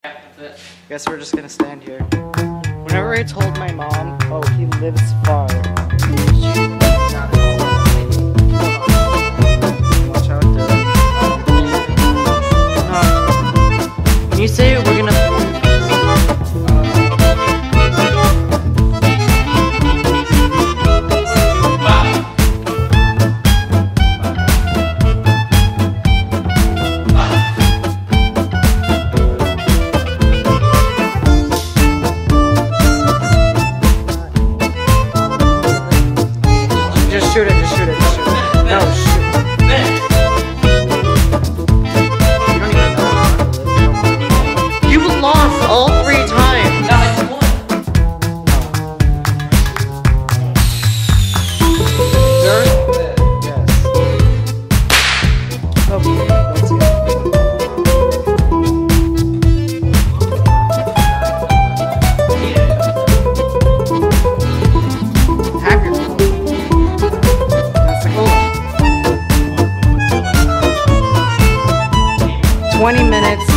Yeah, that's it. Guess we're just gonna stand here. Whenever I told my mom, oh, he lives far. Watch out, dude. When you say we're gonna. 20 minutes